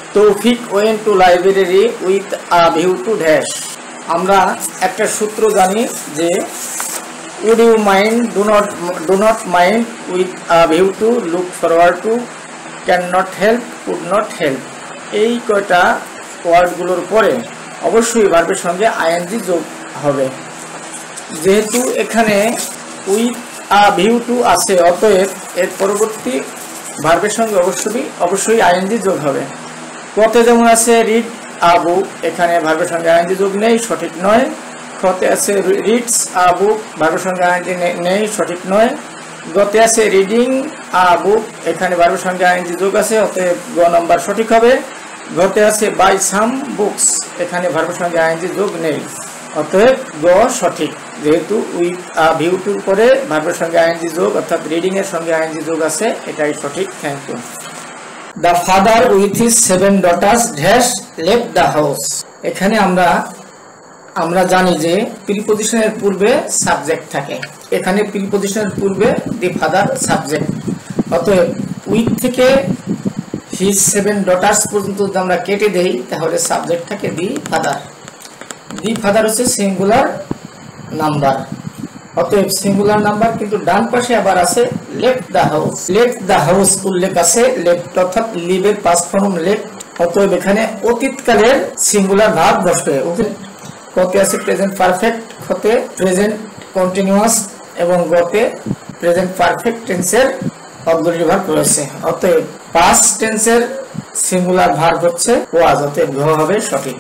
তৌফিক went to library with a view to dash. আমরা একটা সূত্র জানি যে would you mind, do not mind, with a view to, look forward to, cannot help, could not help। এই কয়টা ওয়ার্ডগুলোর পরে অবশ্যই ভার্বের সঙ্গে আইএনজি যোগ হবে। যেহেতু এখানে উইথ আ ভিউ টু আছে, অতএব এর পরবর্তী ভার্বের সঙ্গে অবশ্যই আইএনজি যোগ হবে। কতে যেমন আছে রিড আ বুক, এখানে ভার্বের সঙ্গে আইএনজি যোগ নেই, সঠিক নয়। খতে আছে রিডস আ বুক, ভার্বের সঙ্গে আইএনজি নেই, সঠিক নয়। গতে আছে রিডিং আ বুক, এখানে ভার্বের সঙ্গে আইএনজি যোগ আছে, অতএব গ নম্বর সঠিক হবে। গতে আছে বাই সাম বুকস, এখানে ভার্বের সঙ্গে আইএনজি যোগ নেই, অতএব গ সঠিক। যেহেতু উইথ আ ভিউ টুর পরে ভার্বের সঙ্গে আইএনজি যোগ অর্থাৎ রিডিং এর সঙ্গে আইএনজি যোগ আছে, এটাই সঠিক। Thank you. The father with his 7 daughters dash left the house. এখানে আমরা জানি যে প্রিপজিশনের পূর্বে সাবজেক্ট থাকে, এখানে প্রিপজিশনের পূর্বে দি ফাদার সাবজেক্ট, অতএব উইথ থেকে হিজ 7 ডটার্স পর্যন্ত যদি আমরা কেটে দেই তাহলে সাবজেক্ট থাকে দি ফাদার। দি ফাদার হচ্ছে সিঙ্গুলার নাম্বার, অতএব সিঙ্গুলার নাম্বার, কিন্তু ডান পাশে আবার আছে left the house. Left the house উল্লেখ আছে, লেফট অর্থাৎ লিভের পাস্ট ফর্ম লেফট, অতএব এখানে অতীতকালের সিঙ্গুলার ভার্ব বসবে। কতে আছে প্রেজেন্ট পারফেক্ট, খতে প্রেজেন্ট কন্টিনিউয়াস এবং গতে প্রেজেন্ট পারফেক্ট টেন্সের অক্সিলারি ভার্ব রয়েছে, অতএব পাস্ট টেন্সের সিঙ্গুলার ভার্ব হচ্ছে ওয়াজ, অতএব ঘ হবে সঠিক।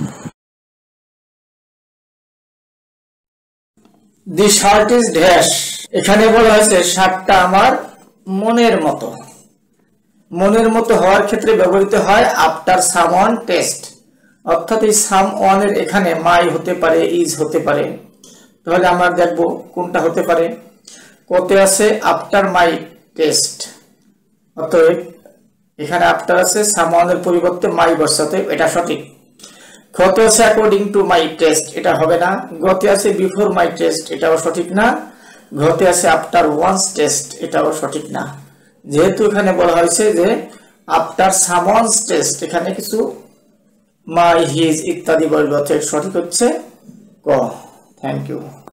দি শার্ট ইজ ড্যাশ, এখানে বলা হয়েছে শার্টটা আমার মনের মতো। মনের মতো হওয়ার ক্ষেত্রে ব্যবহৃত হয় আফটার সামওয়ান টেস্ট, অর্থাৎ এই সামওয়ান এর এখানে মাই হতে পারে, ইজ হতে পারে। তাহলে আমরা দেখব কোনটা হতে পারে। কতে আছে আফটার মাই টেস্ট, অতএব এখানে আফটার আছে, সামওয়ান এর পরিবর্তে মাই বসাতে, এটা সঠিক। খতে আছে অ্যাকর্ডিং টু মাই টেস্ট, এটা হবে না। গতে আছে বিফোর মাই টেস্ট, এটাও সঠিক না। ঘতে আছে আফটার ওয়ান্স টেস্ট, এটাও সঠিক না। যেহেতু এখানে বলা হয়েছে যে আফটার সামওয়ানস টেস্ট, এখানে কিছু মাই, হিজ ইত্যাদি বলবে, অর্থাৎ সঠিক হচ্ছে ক। Thank you.